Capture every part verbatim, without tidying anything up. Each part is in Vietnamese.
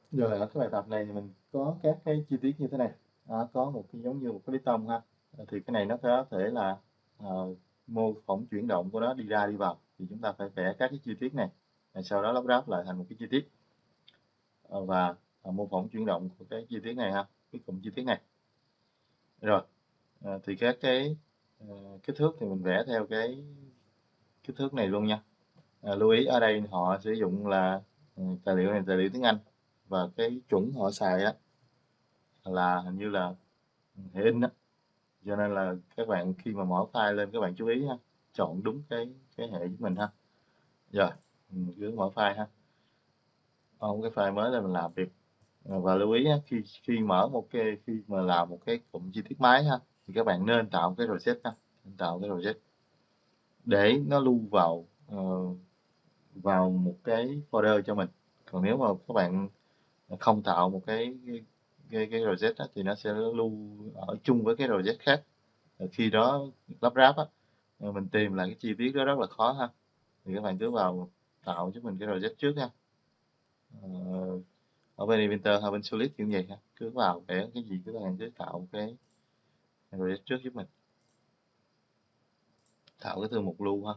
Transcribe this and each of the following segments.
Rồi ở cái bài tập này thì mình có các cái chi tiết như thế này, đó, có một cái giống như một cái bê tông ha, ờ, thì cái này nó có thể là, ờ, mô phỏng chuyển động của nó đi ra đi vào, thì chúng ta phải vẽ các cái chi tiết này, rồi sau đó lắp ráp lại thành một cái chi tiết, ờ, và, ờ, mô phỏng chuyển động của cái chi tiết này ha, cái cụm chi tiết này. Rồi, ờ, thì các cái, ờ, kích thước thì mình vẽ theo cái kích thước này luôn nha. À, lưu ý ở đây họ sử dụng là, ừ, tài liệu này tài liệu tiếng Anh, và cái chuẩn họ xài á là hình như là hệ in á, cho nên là các bạn khi mà mở file lên các bạn chú ý ha, chọn đúng cái cái hệ giúp mình ha. Rồi, mình cứ mở file ha, on cái file mới lên mình làm việc. Ờ, và lưu ý á, khi khi mở một cái khi mà làm một cái cụm chi tiết máy ha, thì các bạn nên tạo cái project ha, nên tạo cái project để nó lưu vào, ờ, vào một cái folder cho mình. Còn nếu mà các bạn không tạo một cái cái cái, cái project á, thì nó sẽ lưu ở chung với cái project khác. Rồi khi đó lắp ráp á, ờ, mình tìm lại cái chi tiết đó rất là khó ha. Thì các bạn cứ vào tạo cho mình cái project trước ha. Ờ, ở bên Inventor hay bên Solid kiểu vậy ha. Cứ vào vẽ cái gì các bạn cứ tạo cái project trước giúp mình. Tạo cái thư mục lưu ha.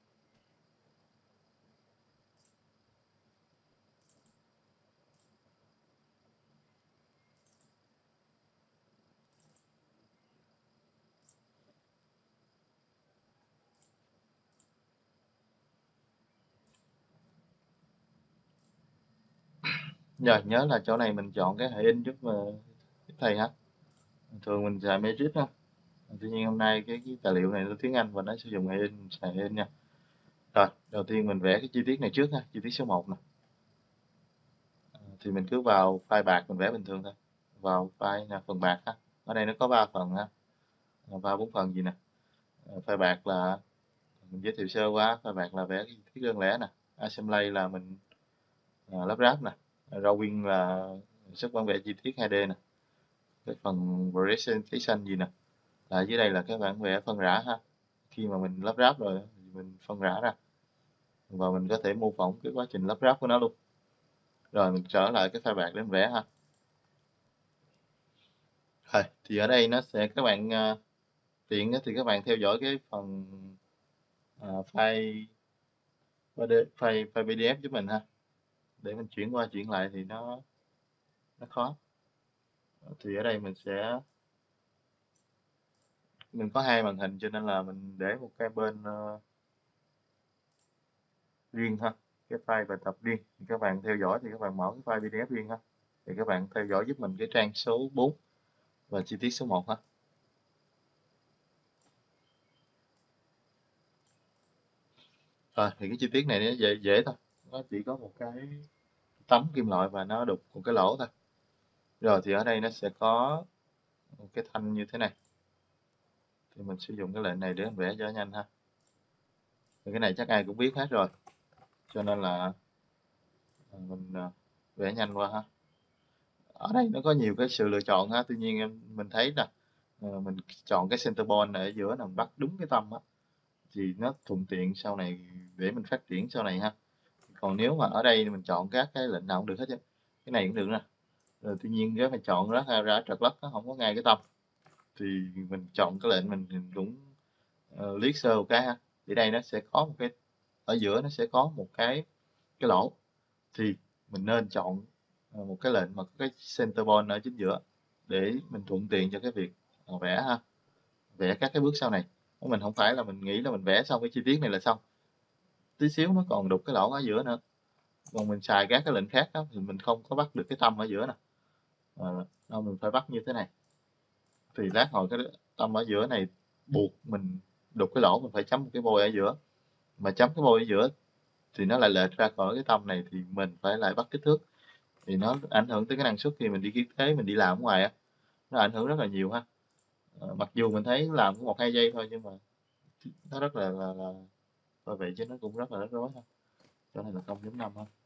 Rồi nhớ là chỗ này mình chọn cái hệ in giúp mà giúp thầy ha. Thường mình xài Magic ha. Tuy nhiên hôm nay cái, cái tài liệu này là tiếng Anh và nó sử dụng hệ in, xài hệ in nha. Rồi, đầu tiên mình vẽ cái chi tiết này trước ha, chi tiết số một nè. À, thì mình cứ vào file bạc mình vẽ bình thường thôi. Vào file nè, phần bạc ha. Ở đây nó có ba phần ha. Ba bốn phần gì nè. À, file bạc là mình giới thiệu sơ qua, file bạc là vẽ cái chi tiết đơn lẻ nè. Assembly là mình à, lắp ráp nè. Drawing là xuất bản vẽ chi tiết hai D nè. Cái phần presentation gì nè. Là dưới đây là các bạn vẽ phân rã ha. Khi mà mình lắp ráp rồi thì mình phân rã ra và mình có thể mô phỏng cái quá trình lắp ráp của nó luôn. Rồi mình trở lại cái file bạc để mình vẽ ha. Rồi, thì ở đây nó sẽ các bạn uh, tiện thì các bạn theo dõi cái phần uh, file file file pê đê ép giúp mình ha, để mình chuyển qua chuyển lại thì nó nó khó. Thì ở đây mình sẽ mình có hai màn hình cho nên là mình để một cái bên uh, riêng ha, cái file bài tập riêng. Thì các bạn theo dõi thì các bạn mở cái file pê đê ép riêng ha, thì các bạn theo dõi giúp mình cái trang số bốn và chi tiết số một ha. Rồi thì cái chi tiết này nó dễ dễ thôi, nó chỉ có một cái tấm kim loại và nó đục một cái lỗ thôi. Rồi thì ở đây nó sẽ có một cái thanh như thế này, thì mình sử dụng cái lệnh này để mình vẽ cho nhanh ha. Thì cái này chắc ai cũng biết hết rồi, cho nên là à, mình à, vẽ nhanh qua ha. Ở đây nó có nhiều cái sự lựa chọn ha, tuy nhiên em mình thấy là ờ, mình chọn cái center point này ở giữa là mình bắt đúng cái tâm á, thì nó thuận tiện sau này để mình phát triển sau này ha. Còn nếu mà ở đây mình chọn các cái lệnh nào cũng được hết chứ, cái này cũng được nè. Rồi tuy nhiên nếu mà chọn ra ra trật lất nó không có ngay cái tâm, thì mình chọn cái lệnh mình, mình cũng uh, liếc sơ một cái ha. Thì đây nó sẽ có một cái ở giữa, nó sẽ có một cái cái lỗ, thì mình nên chọn ờ, một cái lệnh mà có cái center point ở chính giữa để mình thuận tiện cho cái việc ờ, vẽ ha, vẽ các cái bước sau này. Mình không phải là mình nghĩ là mình vẽ xong cái chi tiết này là xong, tí xíu nó còn đục cái lỗ ở giữa nữa. Còn mình xài các cái lệnh khác đó, thì mình không có bắt được cái tâm ở giữa nè, à, đâu mình phải bắt như thế này. Thì lát hồi cái tâm ở giữa này buộc mình đục cái lỗ, mình phải chấm một cái vôi ở giữa, mà chấm cái vôi ở giữa thì nó lại lệch ra khỏi cái tâm này, thì mình phải lại bắt kích thước, thì nó ảnh hưởng tới cái năng suất khi mình đi ký tế, mình đi làm ở ngoài á, nó ảnh hưởng rất là nhiều ha. À, mặc dù mình thấy làm có một hai giây thôi nhưng mà nó rất là là, là coi vậy chứ nó cũng rất là rắc rối ha. Chỗ này là không chấm năm ha.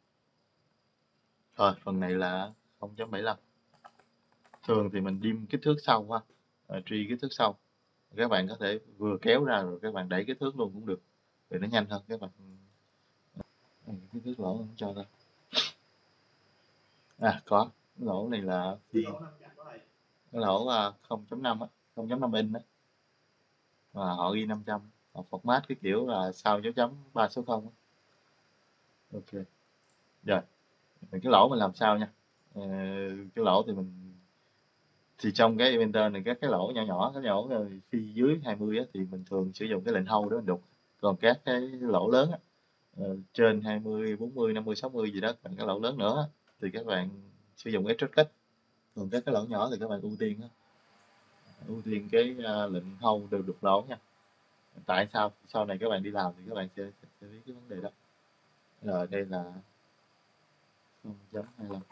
Rồi phần này là không chấm bảy lăm. Thường thì mình dim kích thước sau ha, à, truy kích thước sau. Các bạn có thể vừa kéo ra rồi các bạn đẩy kích thước luôn cũng được, để nó nhanh hơn. Các bạn ừ, kích thước lỗ không cho thôi. À có, cái lỗ này là khi cái lỗ à, không chấm năm á, không chấm năm inch á, và họ ghi năm trăm, họ format cái kiểu là sau dấu chấm ba số không á. Ok, rồi cái lỗ mình làm sao nha. Ờ, cái lỗ thì mình thì trong cái inventor này các cái lỗ nhỏ nhỏ, cái lỗ khi dưới hai mươi á, thì mình thường sử dụng cái lệnh hold để mình đục, còn các cái lỗ lớn á, ờ, trên hai mươi, bốn mươi, năm mươi, sáu mươi gì đó, còn cái lỗ lớn nữa á, thì các bạn sử dụng extrude cut, còn các cái lỗ nhỏ thì các bạn ưu tiên á, ưu tiên cái uh, lệnh hold đều đục lỗ nha. Tại sao? Sau này các bạn đi làm thì các bạn sẽ, sẽ biết cái vấn đề đó. Rồi đây là không chấm hai lăm.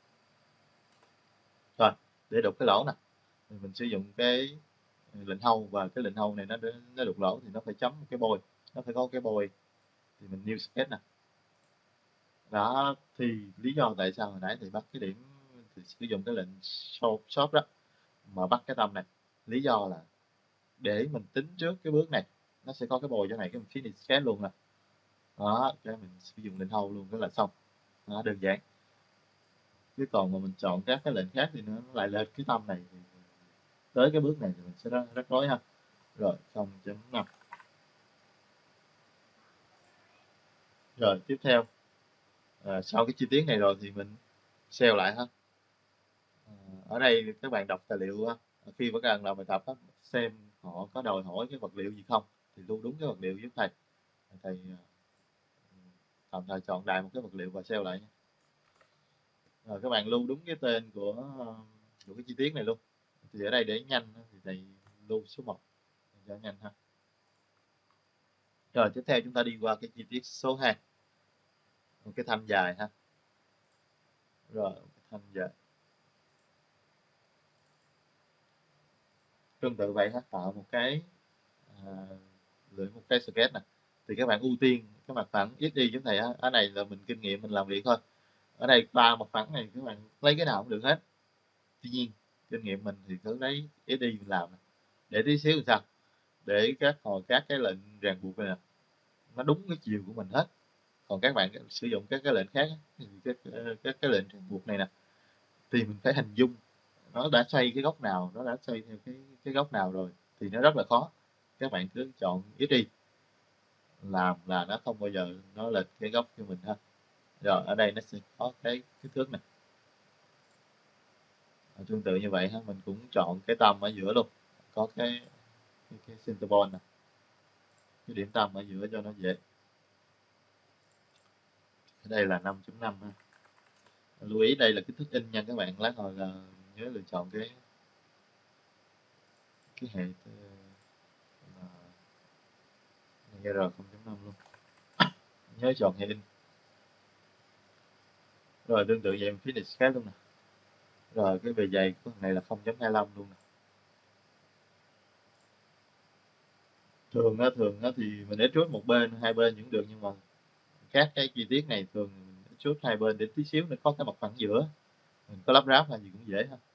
Rồi để đục cái lỗ nè thì mình sử dụng cái lệnh hold, và cái lệnh hold này nó nó đục lỗ thì nó phải chấm một cái bôi, nó phải có cái bôi, thì mình new sketch nè. Đó thì lý do tại sao hồi nãy thì bắt cái điểm thì sử dụng cái lệnh shop, shop đó mà bắt cái tâm này, lý do là để mình tính trước cái bước này nó sẽ có cái bôi chỗ này, cái mình finish sketch luôn nè. Đó, cái mình sử dụng lệnh hold luôn, cái là xong. Đó, đơn giản. Chứ còn mà mình chọn các cái lệnh khác thì nó lại lệch cái tâm này, thì tới cái bước này thì mình sẽ rất, rất rối ha. Rồi không chấm năm. Rồi tiếp theo, à, sau cái chi tiết này rồi thì mình save lại ha. À, ở đây các bạn đọc tài liệu ha, khi mà các bạn làm bài tập á, xem họ có đòi hỏi cái vật liệu gì không thì lưu đúng cái vật liệu giúp thầy. Thầy à, tạm thời chọn đại một cái vật liệu và save lại nha. Rồi các bạn lưu đúng cái tên của, của cái chi tiết này luôn. Thì ở đây để nhanh thì thầy lưu số một cho nhanh ha. Rồi tiếp theo chúng ta đi qua cái chi tiết số hai, một cái thanh dài ha. Rồi cái thanh dài tương tự vậy ha, tạo một cái à, lựa một cái sketch này thì các bạn ưu tiên cái mặt phẳng ít đi, giống thầy á. Ở này là mình kinh nghiệm mình làm việc thôi. Ở đây ba mặt phẳng này các bạn lấy cái nào cũng được hết, tuy nhiên kinh nghiệm mình thì cứ lấy ít đi mình làm, để tí xíu làm sao để các hồi các cái lệnh ràng buộc này nè nó đúng cái chiều của mình hết. Còn các bạn sử dụng các cái lệnh khác thì các, các cái lệnh ràng buộc này nè thì mình phải hình dung nó đã xoay cái góc nào, nó đã xoay theo cái cái góc nào rồi thì nó rất là khó. Các bạn cứ chọn ít đi làm là nó không bao giờ nó lệch cái góc cho mình ha. Rồi ở đây nó sẽ có cái kích thước này, tương tự như vậy ha, mình cũng chọn cái tâm ở giữa luôn, có cái cái, cái center point này, cái điểm tâm ở giữa cho nó dễ. Ở đây là năm chấm năm ha. Lưu ý đây là kích thước in nha các bạn, lát hồi là nhớ lựa chọn cái cái hệ là R không chấm năm luôn, nhớ chọn hệ in. Rồi tương tự vậy mình finish khác luôn nè. Rồi cái bề dày của này là không chấm hai lăm luôn nè. Thường á thường á thì mình extrude một bên hai bên cũng được, nhưng mà các cái chi tiết này thường extrude hai bên để tí xíu nó có cái mặt phẳng giữa, mình có lắp ráp hay gì cũng dễ ha.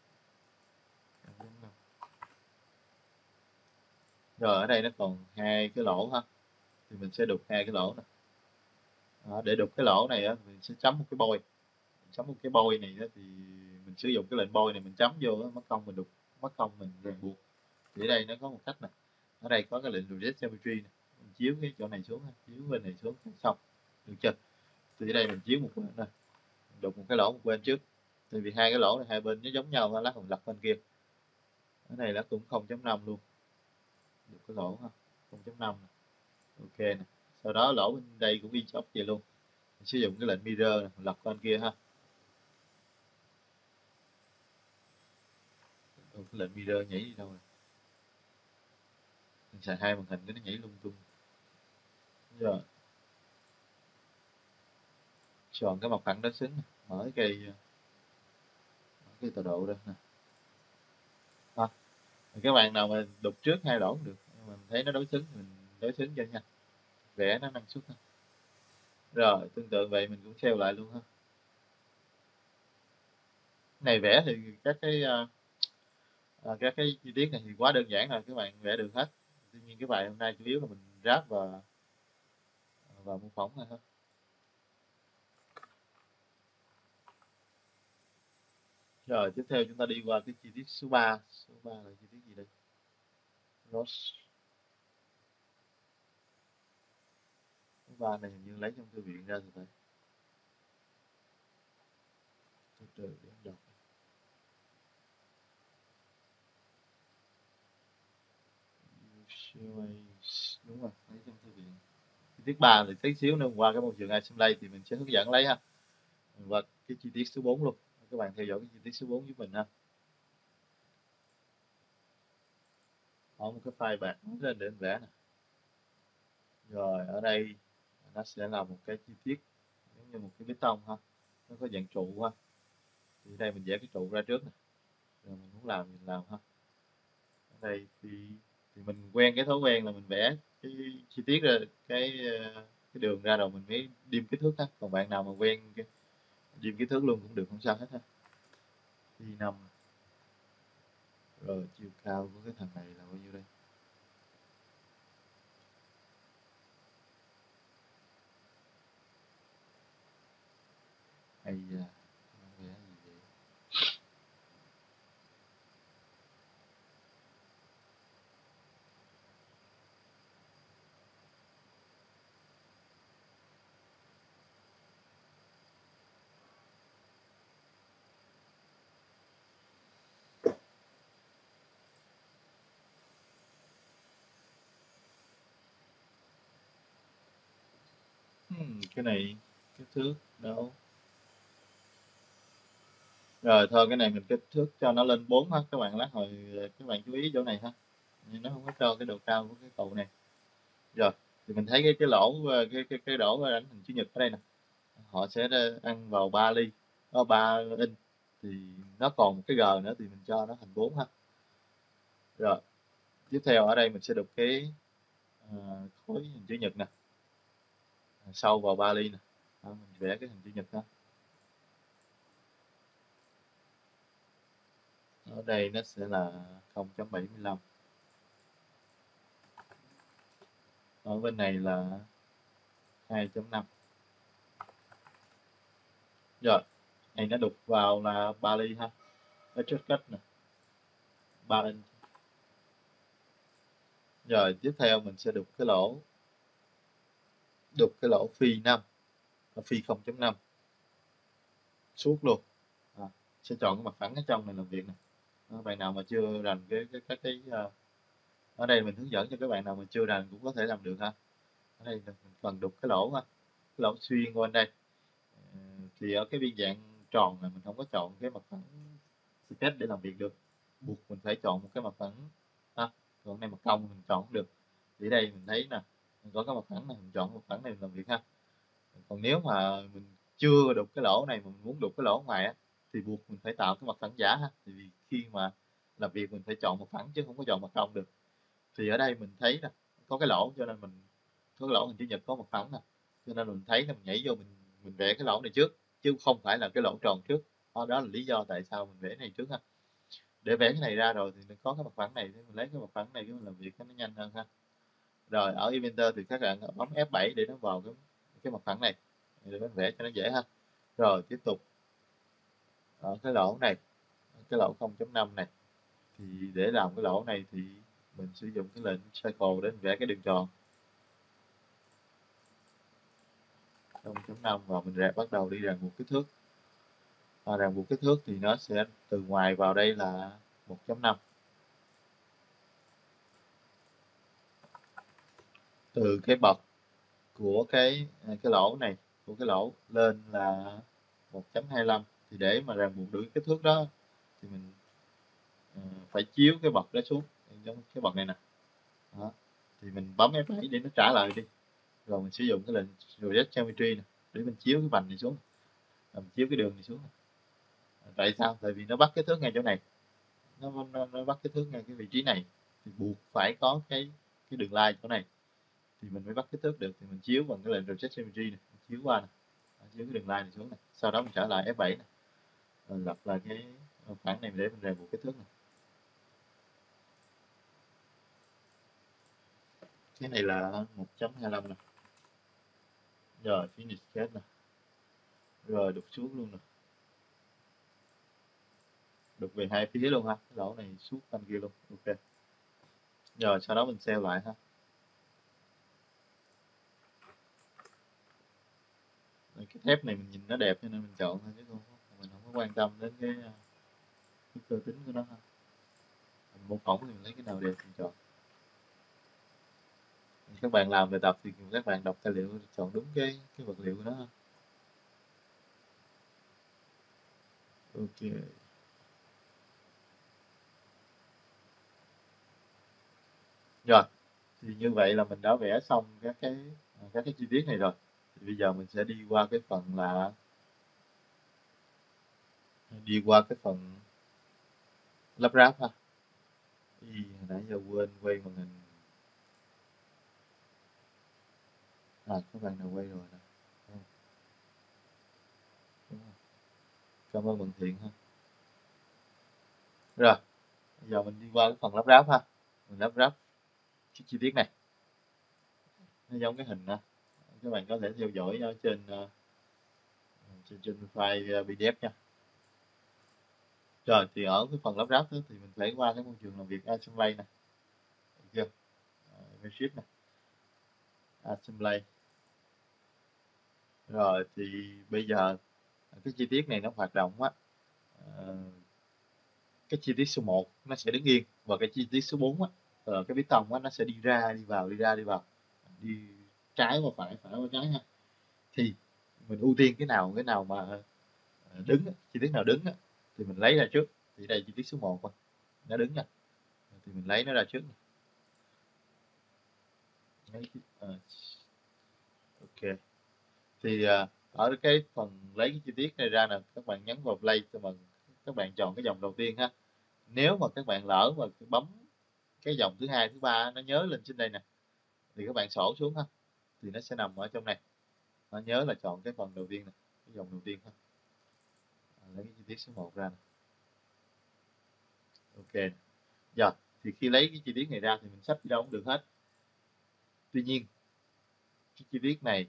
Rồi ở đây nó còn hai cái lỗ ha, thì mình sẽ đục hai cái lỗ này. Đó, để đục cái lỗ này á mình sẽ chấm một cái bôi, chấm một cái bôi này á, thì mình sử dụng cái lệnh bôi này mình chấm vô á, mất công mình đục, mất công mình ràng buộc. Thì ở đây nó có một cách này, ở đây có cái lệnh Reject Geometry này, mình chiếu cái chỗ này xuống, chiếu bên này xuống xong, được chưa? Thì ở đây mình chiếu một bên này, đục một cái lỗ một bên trước, tại vì hai cái lỗ này hai bên nó giống nhau, lát mình lật bên kia. Cái này nó cũng không chấm năm luôn, đục cái lỗ ha, không chấm năm, ok nè. Sau đó lỗ bên đây cũng y chóc vậy luôn, mình sử dụng cái lệnh mirror này, lật bên kia ha. Ủa, cái lệnh mirror nhảy đi đâu rồi? Mình xài hai màn hình cái nó nhảy lung tung. Rồi chọn cái mặt phẳng đối xứng, mở cái cây, mở cái tọa độ ra nè. À, các bạn nào mà đục trước hai lỗ cũng được, nhưng mà mình thấy nó đối xứng mình đối xứng cho nhanh, vẽ nó năng suất hơn. Rồi tương tự vậy mình cũng save lại luôn ha. Này vẽ thì các cái uh, các cái chi tiết này thì quá đơn giản rồi, các bạn vẽ được hết. Tuy nhiên cái bài hôm nay chủ yếu là mình ráp và và mô phỏng thôi ha. Rồi tiếp theo chúng ta đi qua cái chi tiết số ba. Số ba là chi tiết gì đây? Ross. Số ba này hình như lấy trong thư viện ra rồi phải. Từ từ để đọc. Đúng rồi, lấy trong thư viện. Chi tiết ba thì tí xíu nữa qua cái môi trường assembly thì mình sẽ hướng dẫn lấy ha. Và cái chi tiết số bốn luôn. Các bạn theo dõi cái chi tiết số bốn giúp mình ha. Có một cái file bạc lên để mình vẽ nè. Rồi ở đây nó sẽ là một cái chi tiết giống như một cái bê tông ha, nó có dạng trụ ha. Thì đây mình vẽ cái trụ ra trước nè, rồi mình muốn làm mình làm ha. Ở đây thì thì mình quen cái thói quen là mình vẽ cái chi tiết ra cái cái đường ra rồi mình mới điêm kích thước ha. Còn bạn nào mà quen cái điêm kích thước luôn cũng được, không sao hết ha. Thì năm rồi chiều cao của cái thằng này là bao nhiêu đây? Hay da, vẽ gì vậy? Hmm, cái này kích thước đâu? Rồi thôi cái này mình kích thước cho nó lên bốn ha. Các bạn lát hồi các bạn chú ý chỗ này ha. Nhưng nó không có cho cái độ cao của cái cầu này. Rồi thì mình thấy cái cái lỗ cái cái cái đổ ảnh hình chữ nhật ở đây nè. Họ sẽ ăn vào ba ly, có ba inch thì nó còn một cái G nữa thì mình cho nó thành bốn ha. Rồi tiếp theo ở đây mình sẽ đục cái à, khối hình chữ nhật nè, sâu vào ba ly nè. Đó, mình vẽ cái hình chữ nhật ha. Ở đây nó sẽ là không chấm bảy mươi lăm, ở bên này là hai chấm năm. Rồi này nó đục vào là ba ly ha, nó chốt cách nè, ba inch. Rồi tiếp theo mình sẽ đục cái lỗ, đục cái lỗ phi năm, phi không chấm năm suốt luôn. À, sẽ chọn cái mặt phẳng ở trong này làm việc nè. Đó, bạn nào mà chưa rành cái cái cái, cái uh, ở đây mình hướng dẫn cho các bạn nào mà chưa rành cũng có thể làm được ha. Ở đây mình cần đục cái lỗ ha, cái lỗ xuyên qua đây. Ờ, thì ở cái biên dạng tròn này mình không có chọn cái mặt phẳng sketch để làm việc được, buộc mình phải chọn một cái mặt phẳng ha. Còn này mặt cong mình chọn không được. Thì đây mình thấy nè, mình có cái mặt phẳng này, mình chọn mặt phẳng này mình làm việc ha. Còn nếu mà mình chưa đục cái lỗ này mà mình muốn đục cái lỗ ngoài á thì buộc mình phải tạo cái mặt phẳng giả ha. Thì vì khi mà làm việc mình phải chọn mặt phẳng chứ không có chọn mặt cong được. Thì ở đây mình thấy nè, có cái lỗ cho nên mình có cái lỗ hình chữ nhật có mặt phẳng nè, cho nên mình thấy là mình nhảy vô mình mình vẽ cái lỗ này trước chứ không phải là cái lỗ tròn trước. Đó, đó là lý do tại sao mình vẽ này trước ha. Để vẽ cái này ra rồi thì mình có cái mặt phẳng này thì mình lấy cái mặt phẳng này cái mình làm việc cho nó nhanh hơn ha. Rồi ở Inventor thì các bạn bấm F bảy để nó vào cái cái mặt phẳng này để mình vẽ cho nó dễ ha. Rồi tiếp tục ở cái lỗ này, cái lỗ không chấm năm này, thì để làm cái lỗ này thì mình sử dụng cái lệnh circle để mình vẽ cái đường tròn không chấm năm và mình rẽ bắt đầu đi ràng buộc kích thước. À, ràng buộc kích thước thì nó sẽ từ ngoài vào đây là một chấm năm, từ cái bậc của cái cái lỗ này, của cái lỗ lên là một chấm hai lăm. Thì để mà ràng buộc được kích thước đó thì mình uh, phải chiếu cái bậc đó xuống, giống cái bậc này nè. Đó. Thì mình bấm F bảy để nó trả lại đi, rồi mình sử dụng cái lệnh Project Geometry này để mình chiếu cái vành này xuống, rồi mình chiếu cái đường này xuống. Tại sao? Tại vì nó bắt kích thước ngay chỗ này, nó, nó, nó bắt kích thước ngay cái vị trí này thì buộc phải có cái cái đường line chỗ này thì mình mới bắt kích thước được. Thì mình chiếu bằng cái lệnh Project Geometry này, mình chiếu qua này, chiếu cái đường line này xuống này, sau đó mình trở lại F bảy này, rồi lặp lại cái khoảng này để mình ràng buộc kích thước này. Cái này là một chấm hai lăm nè. Rồi finish sketch nè, rồi đục xuống luôn nè. đục về hai phía luôn ha, cái lỗ này suốt bên kia luôn. Ok, rồi sau đó mình save lại ha. Cái thép này mình nhìn nó đẹp cho nên mình chọn thôi, chứ không mình không có quan tâm đến cái, cái cơ tính của nó ha. Mình mô phỏng thì mình lấy cái nào đẹp mình chọn. Các bạn làm bài tập thì các bạn đọc tài liệu chọn đúng cái cái vật liệu của nó ha. Ok, rồi thì như vậy là mình đã vẽ xong các cái các cái chi tiết này rồi. Thì bây giờ mình sẽ đi qua cái phần là đi qua cái phần lắp ráp ha. Ý, hồi nãy giờ quên quay màn hình. À, các bạn nào quay rồi nè. Cảm ơn bạn Thiện ha. Rồi, bây giờ mình đi qua cái phần lắp ráp ha. Mình lắp ráp cái chi tiết này. Nó giống cái hình nè. Các bạn có thể theo dõi ở trên uh, trên, trên file pê đê ép nha. Rồi thì ở cái phần lắp ráp đó, thì mình phải qua cái môi trường làm việc assembly nè. Được chưa? Uh, Meshit nè. Assembly. Rồi thì bây giờ cái chi tiết này nó hoạt động á, uh, cái chi tiết số một nó sẽ đứng yên, và cái chi tiết số bốn á, uh, cái piston á nó sẽ đi ra đi vào đi ra đi vào, đi trái qua phải phải qua trái ha. Thì mình ưu tiên cái nào cái nào mà đứng, chi tiết nào đứng thì mình lấy ra trước. Thì đây chi tiết số một thôi, nó đứng nè, thì mình lấy nó ra trước. Lấy, uh, ok, thì uh, ở cái phần lấy cái chi tiết này ra nè, các bạn nhấn vào play cho mình, các bạn chọn cái dòng đầu tiên ha. Nếu mà các bạn lỡ mà bấm cái dòng thứ hai thứ ba nó nhớ lên trên đây nè, thì các bạn sổ xuống ha, thì nó sẽ nằm ở trong này. Nó nhớ là chọn cái phần đầu tiên này, cái dòng đầu tiên ha. À, lấy cái chi tiết số một ra nè. Ok, giờ thì khi lấy cái chi tiết này ra thì mình xách đi đâu cũng được hết. Tuy nhiên cái chi tiết này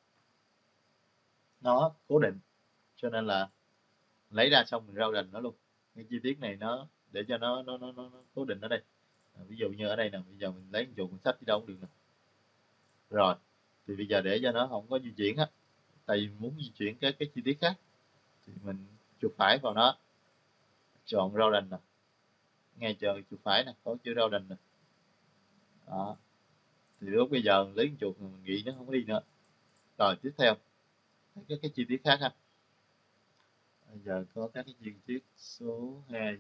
nó cố định, cho nên là lấy ra xong mình rao đền nó luôn. Cái chi tiết này nó để cho nó nó nó, nó cố định ở đây. À, ví dụ như ở đây nè, bây giờ mình lấy một chuột mình xách đi đâu cũng được nè. Rồi thì bây giờ để cho nó không có di chuyển á, tại vì muốn di chuyển cái cái chi tiết khác thì mình chuột phải vào nó, chọn rao đền nè, ngay chờ chuột phải nè, có chữ rao đền nè. Đó, thì lúc bây giờ lấy con chuột mình nghĩ nó không có đi nữa. Rồi tiếp theo cái cái chi tiết khác ha. Bây giờ có các cái chi tiết số hai.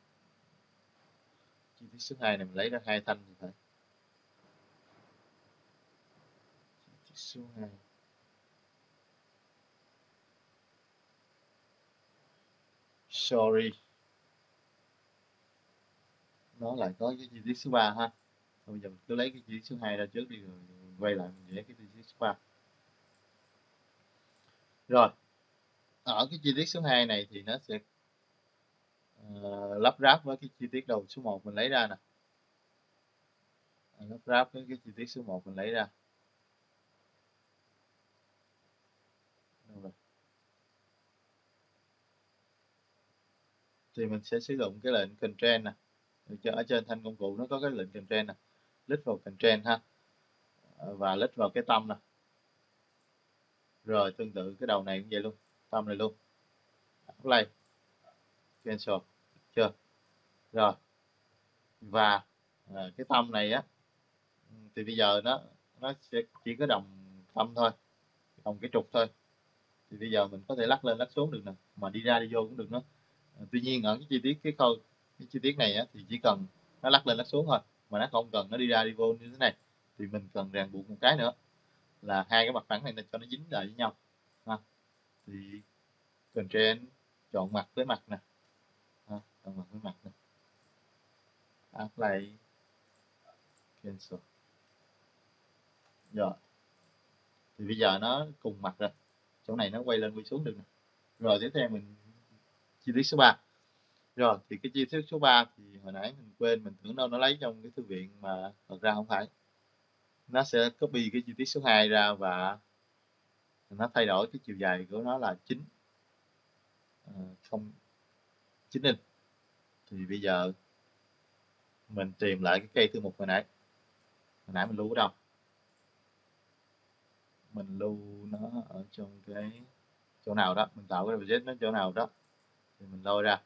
Chi tiết số hai này mình lấy ra hai thanh thì phải. Chi tiết số hai. Sorry. Nó lại có cái chi tiết số ba ha. Thôi bây giờ mình cứ lấy cái chi tiết số hai ra trước đi, rồi quay lại mình vẽ cái chi tiết số ba. Rồi, ở cái chi tiết số hai này thì nó sẽ uh, lắp ráp với cái chi tiết đầu số một mình lấy ra nè. Lắp ráp với cái chi tiết số một mình lấy ra. Đâu rồi? Thì mình sẽ sử dụng cái lệnh Ctrl nè. Ở trên thanh công cụ nó có cái lệnh Ctrl nè. Click vào Ctrl ha. Và click vào cái tâm nè. Rồi tương tự cái đầu này cũng vậy luôn. Tâm này luôn. Play. Cancel. Chưa? Rồi. Và à, cái tâm này á, thì bây giờ nó nó sẽ chỉ có đồng tâm thôi, đồng cái trục thôi. Thì bây giờ mình có thể lắc lên lắc xuống được nè, mà đi ra đi vô cũng được nữa. À, tuy nhiên ở cái chi tiết cái khâu cái chi tiết này á, thì chỉ cần nó lắc lên lắc xuống thôi, mà nó không cần nó đi ra đi vô như thế này. Thì mình cần ràng buộc một cái nữa là hai cái mặt phẳng này cho nó dính lại với nhau ha. Thì Ctrl chọn mặt với mặt nè, ha, chọn mặt với mặt nè, apply, cancel. Rồi thì bây giờ nó cùng mặt rồi, chỗ này nó quay lên quay xuống được nè. Rồi tiếp theo mình chi tiết số ba. Rồi thì cái chi tiết số ba thì hồi nãy mình quên, mình tưởng đâu nó lấy trong cái thư viện mà thật ra không phải. Nó sẽ copy cái chi tiết số hai ra và nó thay đổi cái chiều dài của nó là chín, uh, không chín inch. Thì bây giờ mình tìm lại cái cây thư mục hồi nãy. Hồi nãy mình lưu ở đâu? Mình lưu nó ở trong cái chỗ nào đó, mình tạo cái object nó chỗ nào đó thì mình lôi ra,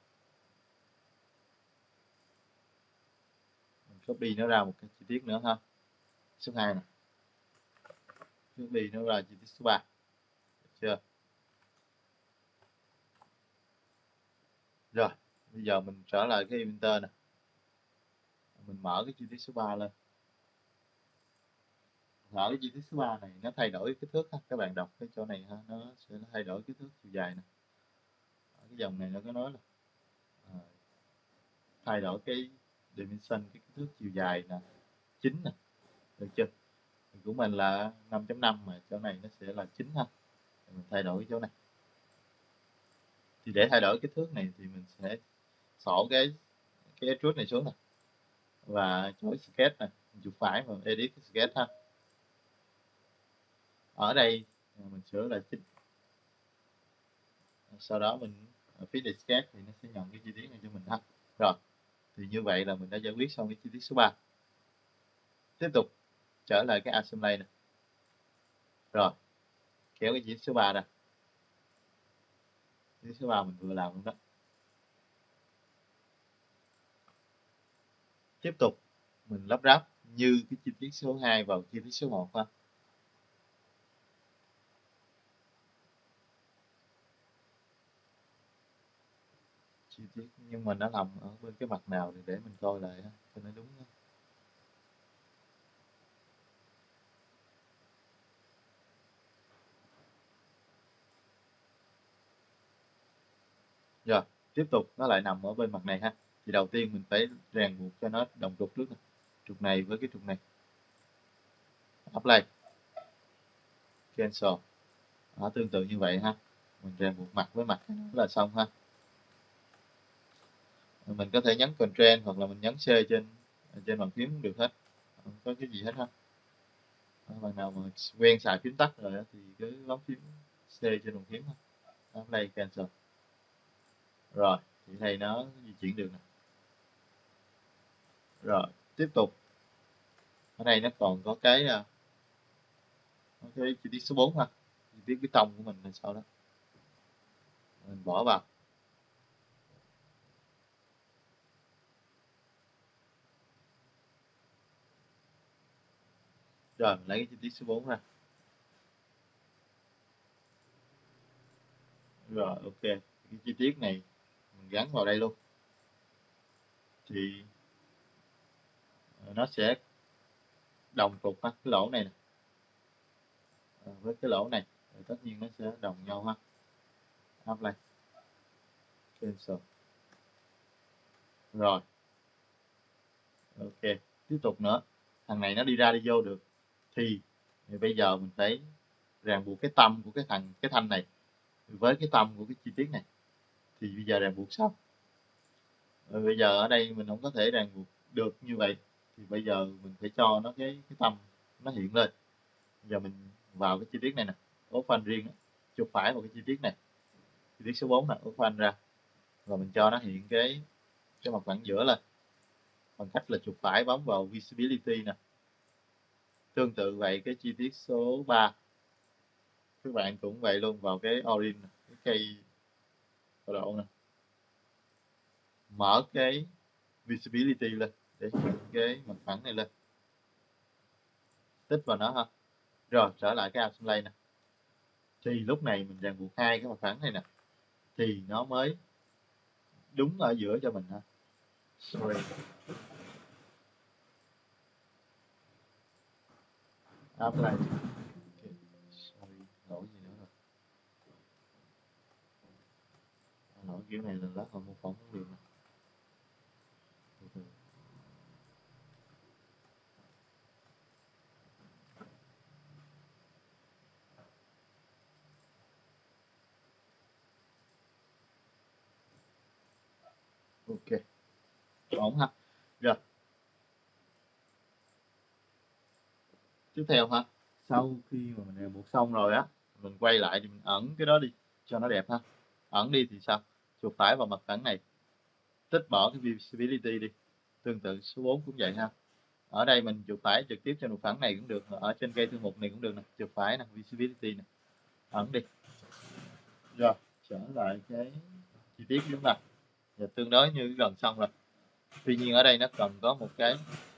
mình copy nó ra một cái chi tiết nữa ha. Số hai này, copy nó ra chi tiết số ba, được chưa? Rồi bây giờ mình trở lại cái Inventor này, mình mở cái chi tiết số ba lên. Ở cái chi tiết số ba này nó thay đổi kích thước ha. Các bạn đọc cái chỗ này ha, nó sẽ thay đổi kích thước chiều dài nè. Ở cái dòng này nó có nói là à, thay đổi cái dimension, cái kích thước chiều dài nè, chín nè, được chưa? Của mình là năm chấm năm mà chỗ này nó sẽ là chín ha. Mình thay đổi cái chỗ này. Thì để thay đổi kích thước này thì mình sẽ xỏ cái cái extrude này xuống nè và chối sketch này, chuột phải và edit cái sketch ha. Ở đây mình sửa là chín, sau đó mình ở phía sketch thì nó sẽ nhận cái chi tiết này cho mình ha. Rồi thì như vậy là mình đã giải quyết xong cái chi tiết số ba. Tiếp tục trở lại cái assembly này, rồi kéo cái chi tiết số ba ra, chi tiết số ba mình vừa làm luôn đó. Tiếp tục mình lắp ráp như cái chi tiết số hai vào chi tiết số một ha. Chi tiết nhưng mà nó nằm ở bên cái mặt nào thì để mình coi lại ha, cho nó đúng ha. Rồi tiếp tục nó lại nằm ở bên mặt này ha. Thì đầu tiên mình phải ràng buộc cho nó đồng trục trước này. Trục này với cái trục này, apply, cancel. Đó, tương tự như vậy ha, mình ràng buộc mặt với mặt là xong ha. Mình có thể nhấn Ctrl hoặc là mình nhấn C trên trên bàn phím cũng được hết, không có cái gì hết ha. Bạn nào mà quen xài phím tắt rồi thì cứ bấm phím C trên bàn phím ha. Apply, cancel. Rồi thì đây nó di chuyển được nè. Rồi tiếp tục ở đây nó còn có cái có cái chi tiết số bốn ha, chi tiết cái tông của mình là sao đó, mình bỏ vào. Rồi mình lấy cái chi tiết số bốn ra. Rồi ok, cái chi tiết này mình gắn vào đây luôn thì nó sẽ đồng trục ha, cái lỗ này nè với cái lỗ này rồi tất nhiên nó sẽ đồng nhau ha. Apply, cancel. Rồi ok, tiếp tục nữa, thằng này nó đi ra đi vô được thì, thì bây giờ mình phải ràng buộc cái tâm của cái thằng cái thanh này với cái tâm của cái chi tiết này. Thì bây giờ ràng buộc sao? Rồi bây giờ ở đây mình không có thể ràng buộc được như vậy, thì bây giờ mình phải cho nó cái cái tâm nó hiện lên. Bây giờ mình vào cái chi tiết này nè, ốp phanh riêng, chuột phải vào cái chi tiết này, chi tiết số bốn nè, ốp phanh ra và mình cho nó hiện cái cái mặt phẳng giữa lên bằng cách là chuột phải bấm vào visibility nè. Tương tự vậy cái chi tiết số ba các bạn cũng vậy luôn, vào cái origin, cái cây độ nè, mở cái visibility lên để hiện cái mặt phẳng này lên, tích vào nó ha. Rồi trở lại cái assembly nè, thì lúc này mình ràng buộc hai cái mặt phẳng này nè thì nó mới đúng ở giữa cho mình ha. Sorry. Apply. Okay. Sorry, lỗi gì nữa rồi. Lỗi kiểu này là lát hồi mô phỏng không được nè. Ok, ổn ha. Rồi tiếp theo ha, sau khi mà mình ràng buộc xong rồi á, mình quay lại thì mình ẩn cái đó đi cho nó đẹp ha. Ẩn đi thì sao? Chuột phải vào mặt phẳng này tích bỏ cái visibility đi. Tương tự số bốn cũng vậy ha. Ở đây mình chuột phải trực tiếp trên một phẳng này cũng được, ở trên cây thư mục này cũng được nè, chuột phải nè, visibility nè, ẩn đi. Rồi trở lại cái chi tiết chúng ta, và tương đối như gần xong rồi. Tuy nhiên ở đây nó cần có một cái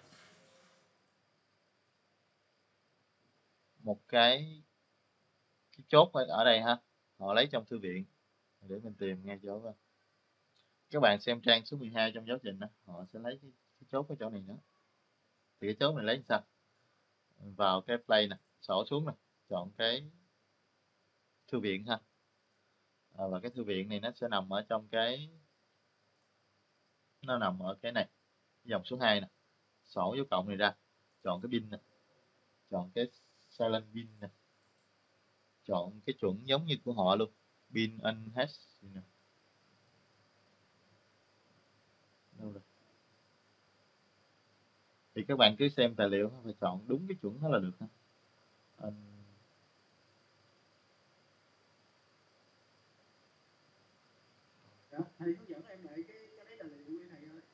một cái, cái chốt ở đây ha, họ lấy trong thư viện để mình tìm ngay chỗ coi. Các bạn xem trang số mười hai trong giáo trình đó, họ sẽ lấy cái, cái chốt ở chỗ này nữa. Thì cái chốt này lấy làm sao? Vào cái play nè, sổ xuống nè, chọn cái thư viện ha. À, và cái thư viện này nó sẽ nằm ở trong cái, nó nằm ở cái này, dòng số hai nè, sổ dấu cộng này ra, chọn cái pin nè, chọn cái silent pin nè, chọn cái chuẩn giống như của họ luôn, pin unhash nè. Đâu rồi? Thì các bạn cứ xem tài liệu phải chọn đúng cái chuẩn đó là được ha. Anh... Dạ, thầy hướng dẫn em lại cái cái lấy tài liệu với thầy ơi.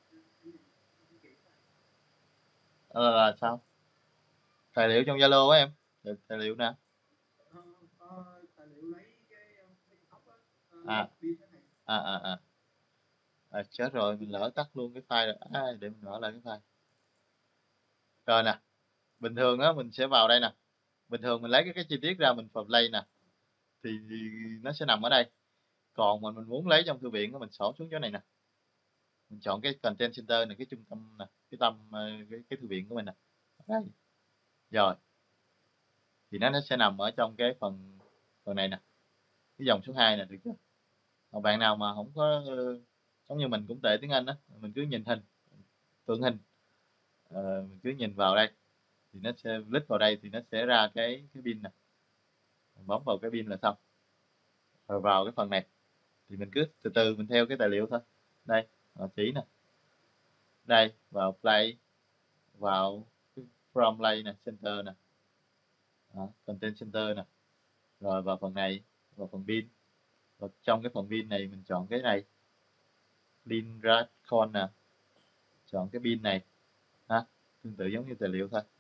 Ờ, là sao? Tài liệu trong Zalo á em, tài, tài liệu nè. Ờ, ờ, tài liệu lấy cái ờ, cái ốc á, ờ, À, pin đó thầy. à, à, à. À, chết rồi, mình lỡ tắt luôn cái file rồi. À, để mình mở lại cái file. Rồi nè, bình thường á mình sẽ vào đây nè. Bình thường mình lấy cái, cái chi tiết ra mình play nè, thì nó sẽ nằm ở đây. Còn mà mình muốn lấy trong thư viện mình xỏ xuống chỗ này nè, mình chọn cái content center này, cái trung tâm nè, cái tâm ờ, cái, cái thư viện của mình nè. Đây. Rồi thì nó nó sẽ nằm ở trong cái phần phần này nè, cái dòng số hai nè, được chưa? Còn bạn nào mà không có ờ, giống như mình cũng tệ tiếng Anh á, mình cứ nhìn hình, tượng hình, ờ, mình cứ nhìn vào đây thì nó sẽ click vào đây thì nó sẽ ra cái cái pin nè, mình bấm vào cái pin là xong. Rồi vào cái phần này thì mình cứ từ từ mình theo cái tài liệu thôi. Đây họ chỉ nè, đây vào play, vào cái from play nè, center nè, đó, content center nè, rồi vào phần này, vào phần pin, và trong cái phần pin này mình chọn cái này, pin Radcon nè, chọn cái pin này ha, tương tự giống như tài liệu thôi.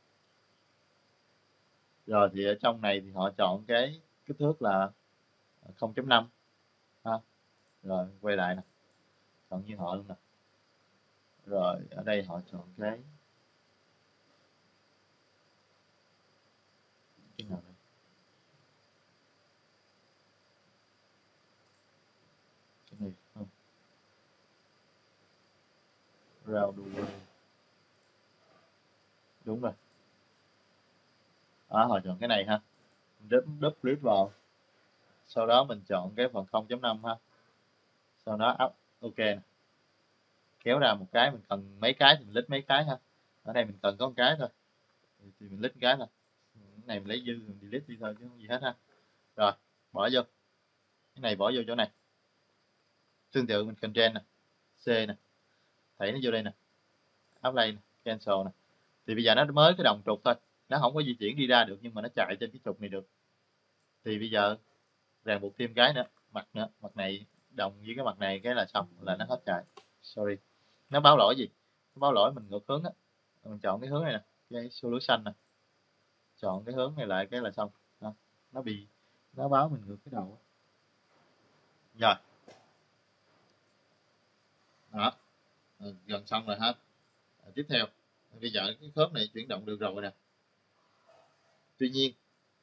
Rồi thì ở trong này thì họ chọn cái kích thước là không chấm năm ha. Rồi quay lại nè, chọn như họ luôn nè. Rồi ở đây họ chọn cái cái nào đây? Cái này không, round the world, đúng rồi. Đó, họ chọn cái này ha, double click vào, sau đó mình chọn cái phần không chấm năm ha, sau đó up ok nè, kéo ra một cái, mình cần mấy cái thì mình list mấy cái ha. Ở đây mình cần có một cái thôi thì mình list cái thôi, cái này mình lấy dư mình delete đi thôi chứ không gì hết ha. Rồi bỏ vô cái này, bỏ vô chỗ này, tương tự mình control nè, C nè, thảy nó vô đây nè, apply nè, cancel nè. Thì bây giờ nó mới cái đồng trục thôi, nó không có di chuyển đi ra được nhưng mà nó chạy trên cái trục này được. Thì bây giờ ràng buộc thêm cái nữa, mặt nữa, mặt này đồng với cái mặt này cái là xong, là nó hết chạy. Sorry, nó báo lỗi gì? Nó báo lỗi mình ngược hướng á, mình chọn cái hướng này nè, cái solution nè, chọn cái hướng này lại cái là xong. Đó. Nó bị, nó báo mình ngược cái đầu. Rồi đó, ừ, gần xong rồi hết. À, tiếp theo bây giờ cái khớp này chuyển động được rồi nè. Tuy nhiên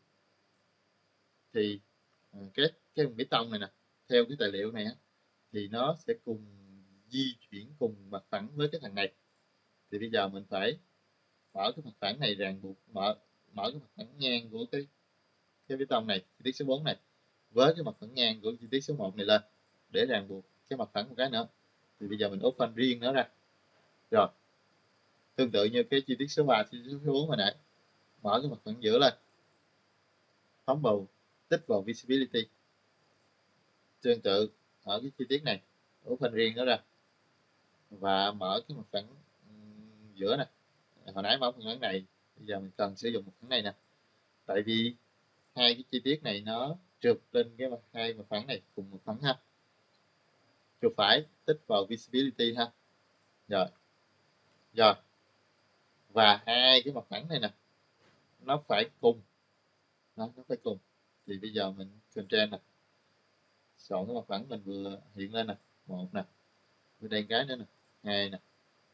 thì à, cái cái bê tông này nè, theo cái tài liệu này á, thì nó sẽ cùng di chuyển cùng mặt phẳng với cái thằng này. Thì bây giờ mình phải mở cái mặt phẳng này, ràng buộc mở mở cái mặt phẳng ngang của cái cái bê tông này, chi tiết số bốn này, với cái mặt phẳng ngang của chi tiết số một này lên để ràng buộc cái mặt phẳng một cái nữa. Thì bây giờ mình open riêng nó ra. Rồi tương tự như cái chi tiết số ba, chi tiết số bốn hồi nãy, mở cái mặt phẳng giữa lên, fumble, tích vào visibility. Tương tự ở cái chi tiết này, open riêng nó ra và mở cái mặt phẳng giữa này. Hồi nãy mở phần phẳng này, bây giờ mình cần sử dụng một phẳng này nè, tại vì hai cái chi tiết này nó trượt lên cái mặt hai mặt phẳng này cùng một phẳng ha. chuột phải tích vào visibility ha. Rồi. Rồi. Và hai cái mặt phẳng này nè, nó phải cùng. Đó, nó phải cùng. Thì bây giờ mình Ctrl nè. Chọn cái mặt phẳng mình vừa hiện lên nè, một nè. Bên đây cái nữa nè, hai nè.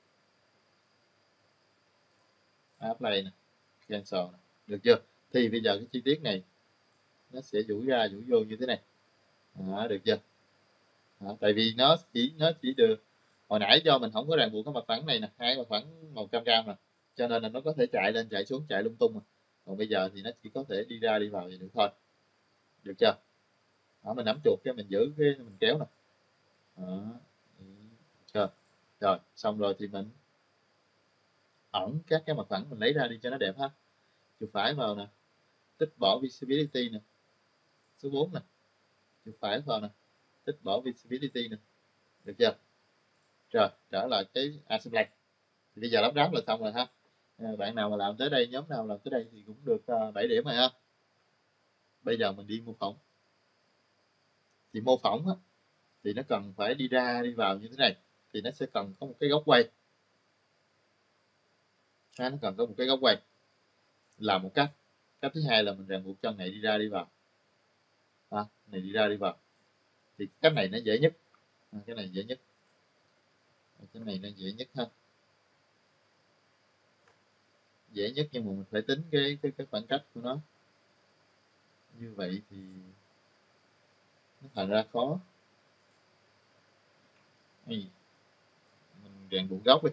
Apply nè, cancel nè. Được chưa? Thì bây giờ cái chi tiết này nó sẽ duỗi ra duỗi vô như thế này. Đó, được chưa? Đó, tại vì nó chỉ nó chỉ được hồi nãy do mình không có ràng buộc cái mặt phẳng này nè, hai mặt phẳng màu cam cam nè, cho nên là nó có thể chạy lên chạy xuống chạy lung tung mà. Còn bây giờ thì nó chỉ có thể đi ra đi vào vậy được thôi. Được chưa? Đó, mình nắm chuột cái mình giữ cái mình kéo nè. Đó. Chưa? Rồi, xong rồi thì mình ẩn các cái mặt phẳng mình lấy ra đi cho nó đẹp ha. Chuột phải vào nè, tích bỏ visibility nè, số bốn nè, chuột phải vào nè, tích bỏ visibility nè, được chưa? Rồi, trở lại cái assembly. Thì bây giờ lắp ráp là xong rồi ha. À, bạn nào mà làm tới đây, nhóm nào làm tới đây thì cũng được uh, bảy điểm rồi ha. Bây giờ mình đi mô phỏng. Thì mô phỏng á, thì nó cần phải đi ra đi vào như thế này, thì nó sẽ cần có một cái góc quay. Ha, nó cần có một cái góc quay là một cách. Cách thứ hai là mình ràng buộc chân này đi ra đi vào. À, này đi ra đi vào. Thì cách này nó dễ nhất. À, cái này dễ nhất. Cái này nó dễ nhất ha. Dễ nhất nhưng mà mình phải tính cái cái cái khoảng cách của nó. Như vậy thì nó thành ra khó. Mình ràng buộc góc đi.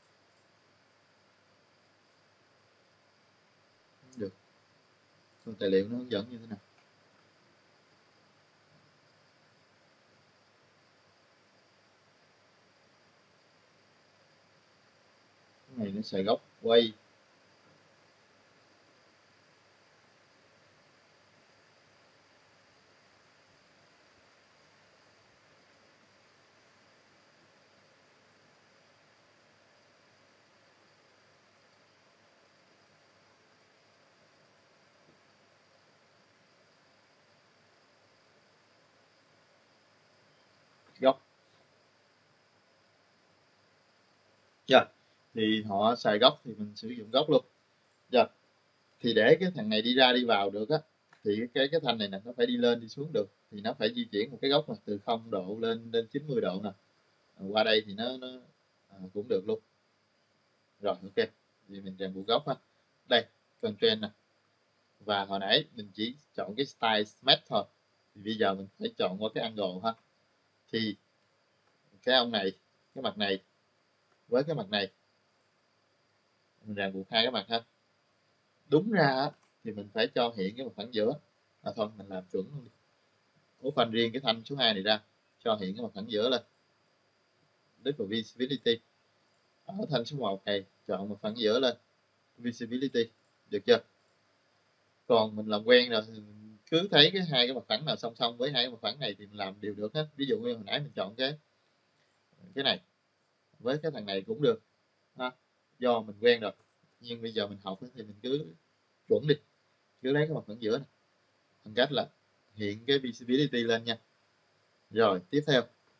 Được. Còn tài liệu nó hướng dẫn như thế nào. Cái này nó xài góc quay. Góc. Dạ. Yeah. Thì họ xài góc thì mình sử dụng góc luôn. Dạ. Yeah. Thì để cái thằng này đi ra đi vào được á, thì cái cái thanh này nè nó phải đi lên đi xuống được, thì nó phải di chuyển một cái góc là từ không độ lên lên chín mươi độ nè. Qua đây thì nó nó à, cũng được luôn. Rồi ok. Thì mình ràng buộc góc ha. Đây, constraint nè. Và hồi nãy mình chỉ chọn cái style smart thôi. Thì bây giờ mình phải chọn qua cái angle ha. Thì cái ông này, cái mặt này với cái mặt này mình ràng buộc hai cái mặt ha. Đúng ra thì mình phải cho hiện cái mặt phẳng giữa. À thôi mình làm chuẩn luôn đi. Ủa phần riêng cái thanh số hai này ra, cho hiện cái mặt phẳng giữa lên. Click vào visibility. Ở thanh số một này chọn mặt phẳng giữa lên. Visibility. Được chưa? Còn mình làm quen rồi thì mình cứ thấy cái hai cái mặt phẳng nào song song với hai cái mặt phẳng này thì mình làm đều được hết. Ví dụ như hồi nãy mình chọn cái cái này với cái thằng này cũng được ha. Do mình quen rồi. Nhưng bây giờ mình học thì mình cứ chuẩn đi. Cứ lấy cái mặt phẳng giữa này. Bằng cách là hiện cái visibility lên nha. Rồi tiếp theo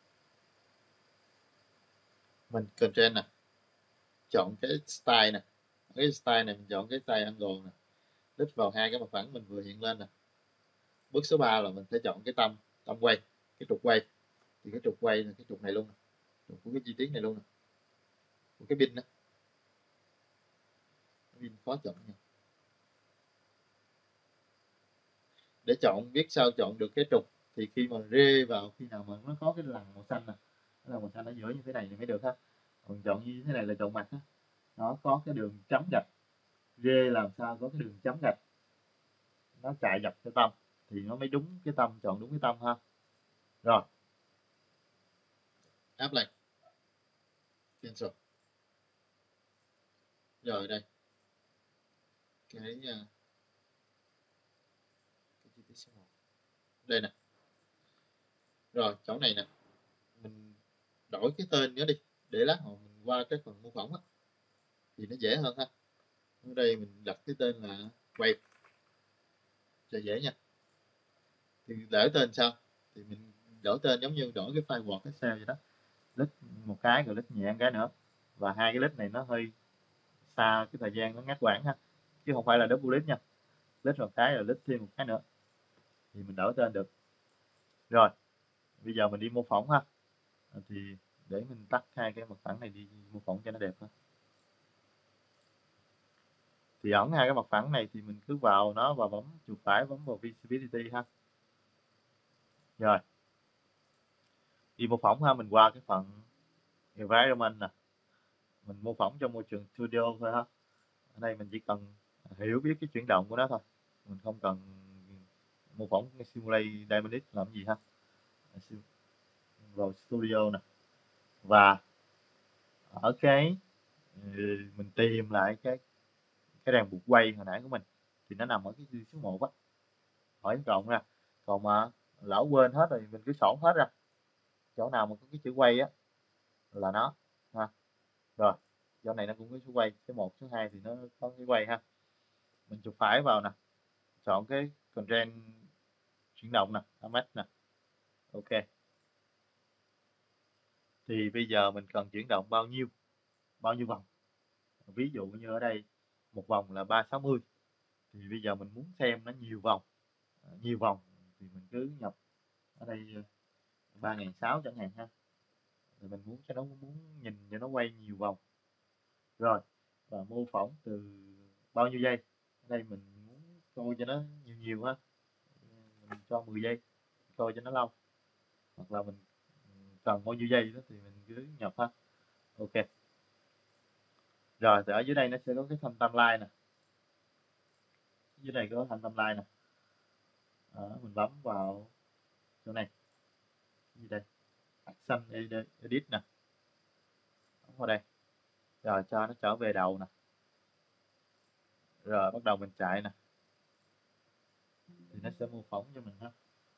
mình control nè, chọn cái style nè, cái style này mình chọn cái style angle nè, click vào hai cái mặt phẳng mình vừa hiện lên nè. Bước số ba là mình phải chọn cái tâm tâm quay, cái trục quay. Thì cái trục quay là cái trục này luôn nè, trục của cái chi tiết này luôn nè, của cái pin đó. Pin khó chọn nha. Để chọn biết sao chọn được cái trục thì khi mà rê vào, khi nào mà nó có cái lằn màu xanh nè, cái lằn màu xanh ở giữa như thế này thì mới được ha. Còn chọn như thế này là chọn mặt á, nó có cái đường chấm gạch, rê làm sao có cái đường chấm gạch nó chạy dọc cái tâm thì nó mới đúng cái tâm, chọn đúng cái tâm ha. Rồi áp lại cancel. Rồi đây cái cái chi tiết số một đây nè. Rồi chỗ này nè mình đổi cái tên nó đi để lát hồi mình qua cái phần mô phỏng á thì nó dễ hơn ha. Ở đây mình đặt cái tên là wave cho dễ nha. Thì để tên sao thì mình đổi tên giống như đổi cái file Word Excel vậy đó, click một cái rồi click nhẹ một cái nữa, và hai cái click này nó hơi xa cái thời gian nó ngắt quãng ha, chứ không phải là double click nha, click một cái rồi click thêm một cái nữa thì mình đổi tên được. Rồi bây giờ mình đi mô phỏng ha, thì để mình tắt hai cái mặt phẳng này đi mô phỏng cho nó đẹp ha. Thì ẩn hai cái mặt phẳng này thì mình cứ vào nó và bấm chuột phải bấm vào Visibility ha. Rồi đi mô phỏng ha, mình qua cái phần Environment nè, mình mô phỏng trong môi trường Studio thôi ha. Ở đây mình chỉ cần hiểu biết cái chuyển động của nó thôi, mình không cần mô phỏng cái Simulate Dynamics làm gì ha. Vào Studio nè, và ở cái mình tìm lại cái cái ràng buộc quay hồi nãy của mình thì nó nằm ở cái số một á, hỏi cộng ra, còn mà lỡ quên hết rồi mình cứ sổ hết ra, chỗ nào mà có cái chữ quay á là nó ha. Rồi chỗ này nó cũng có số quay, số một số hai thì nó có cái quay ha. Mình chuột phải vào nè, chọn cái constraint chuyển động nè, Amex nè, ok. Thì bây giờ mình cần chuyển động bao nhiêu bao nhiêu vòng, ví dụ như ở đây một vòng là ba trăm sáu mươi, thì bây giờ mình muốn xem nó nhiều vòng nhiều vòng thì mình cứ nhập ở đây ba nghìn sáu trăm chẳng hạn ha, thì mình muốn cho nó muốn nhìn cho nó quay nhiều vòng. Rồi và mô phỏng từ bao nhiêu giây, ở đây mình muốn coi cho nó nhiều nhiều ha, mình cho mười giây coi cho nó lâu, hoặc là mình cần bao nhiêu giây đó thì mình cứ nhập ha, ok. Rồi thì ở dưới đây nó sẽ có cái thanh timeline nè, dưới đây có thanh timeline nè. Đó, mình bấm vào chỗ này, gì đây, action edit nè, bấm vào đây rồi cho nó trở về đầu nè, rồi bắt đầu mình chạy nè, thì nó sẽ mô phỏng cho mình ha.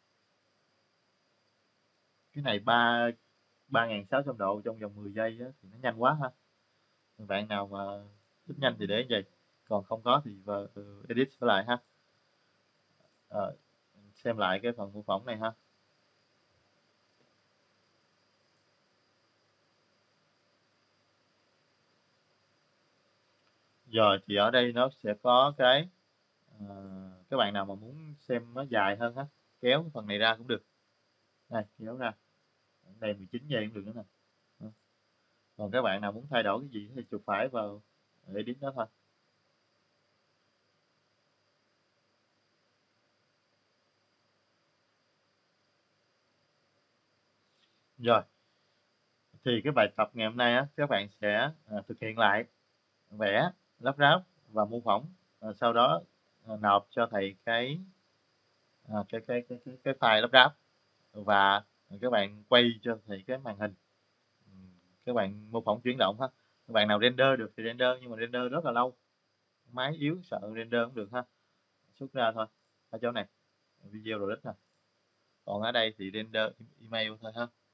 Cái này ba ba nghìn sáu trăm độ trong vòng mười giây á, thì nó nhanh quá ha. Bạn nào mà thích nhanh thì để như vậy, còn không có thì vào edit trở lại ha. Rồi, xem lại cái phần mô phỏng này ha. Rồi thì ở đây nó sẽ có cái uh, các bạn nào mà muốn xem nó dài hơn ha, kéo cái phần này ra cũng được. Đây, kéo ra. Ở đây mười chín giây cũng được nữa nè. Còn các bạn nào muốn thay đổi cái gì thì chuột phải vào edit đó thôi. Rồi. Thì cái bài tập ngày hôm nay á, các bạn sẽ à, thực hiện lại vẽ, lắp ráp và mô phỏng, à, sau đó à, nộp cho thầy cái, à, cái, cái cái cái cái file lắp ráp, và các bạn quay cho thầy cái màn hình, các bạn mô phỏng chuyển động ha. Các bạn nào render được thì render, nhưng mà render rất là lâu, máy yếu sợ render không được ha, xuất ra thôi ở chỗ này video rồi nè, còn ở đây thì render email thôi ha.